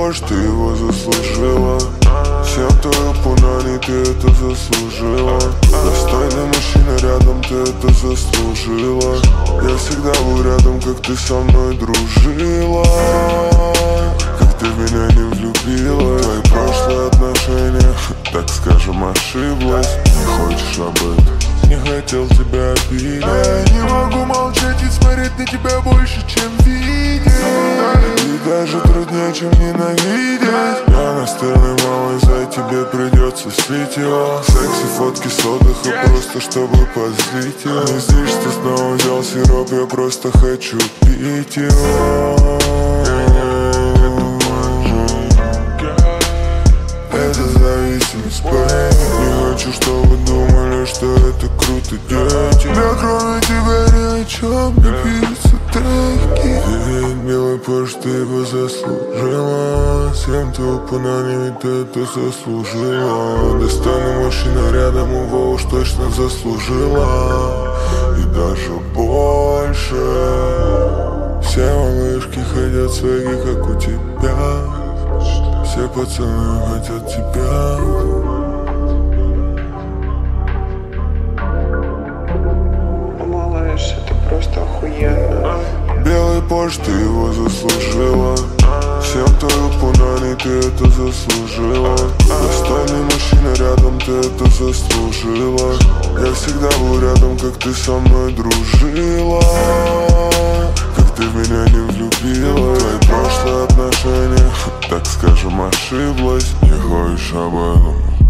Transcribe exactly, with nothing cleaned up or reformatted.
позже, ты его заслужила. Всем твою пунани, ты это заслужила. Достойный мужчина рядом, ты это заслужила. Я всегда был рядом, как ты со мной дружила, как ты в меня не влюбила. Твои прошлые отношения, так скажем, ошиблась. Не хочешь об этом, не хотел тебя обидеть. Я не могу молчать и смотреть на тебя больше, чем видеть. И даже труднее, чем ненавидеть. Я настырный малый, за тебе придется слить его. Секси, фотки с отдыха, просто чтобы позлить его. Не здесь, что снова взял сироп, я просто хочу пить его. Это зависимость, парень. Не хочу, чтобы думали, что это круто, дети. Да кроме тебя ни о чем не пишутся треки. Ведь, милый Порш, ты его заслужила. Всем твою пунани, ведь ты это заслужила. Достойный мужчина рядом, его уж точно заслужила. И даже больше. Все малышки хотят свои, как у тебя. Все пацаны хотят тебя. Малыш, это просто охуенно. Белый Порш, ты его заслужила. Всем твою пунани, ты это заслужила. Достойный мужчина рядом, ты это заслужила. Я всегда был рядом, как ты со мной дружила, как ты в меня не влюбила. Твои прошлые отношения, так скажем, ошиблась. Не хочешь об этом,